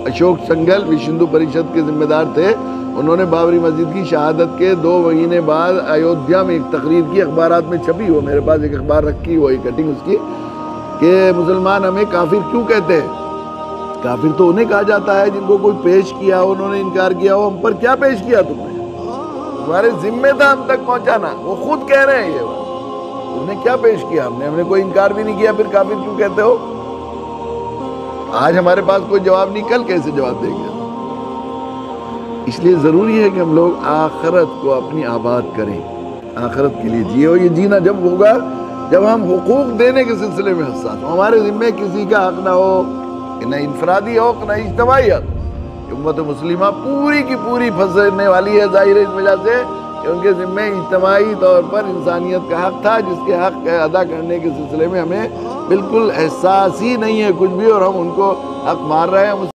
अशोक संगल विश्व हिंदू परिषद के जिम्मेदार थे। उन्होंने बाबरी मस्जिद की शहादत के 2 महीने बाद अयोध्या में एक तकरीर की, अखबारात में छपी हो, मेरे पास एक अखबार रखी हुई है कटिंग उसकी, कि मुसलमान हमें काफिर क्यों कहते हैं। काफिर तो उन्हें कहा जाता है जिनको कोई पेश किया हो, उन्होंने इनकार किया हो। हम पर क्या पेश किया तुमने? तुम्हारे जिम्मे था हम तक पहुंचाना। वो खुद कह रहे हैं ये बात, तुमने क्या पेश किया? हमने कोई इनकार भी नहीं किया, फिर काफिर क्यों कहते हो? आज हमारे पास कोई जवाब नहीं, कल कैसे जवाब देंगे? इसलिए ज़रूरी है कि हम लोग आखिरत को अपनी आबाद करें, आखिरत के लिए जिए। और ये जीना जब होगा जब हम हुकूक देने के सिलसिले में हसास हो, हमारे ज़िम्मे किसी का हक ना हो, न इंफरादी हक न इज्तिमाई हक। उम्मत मुस्लिमा पूरी की पूरी फंसने वाली है ज़ाहिर इस वजह से कि उनके ज़िम्मे इज्तिमाई तौर पर इंसानियत का हक था, जिसके हक अदा करने के सिलसिले में हमें बिल्कुल एहसास ही नहीं है कुछ भी, और हम उनको हक मार रहे हैं।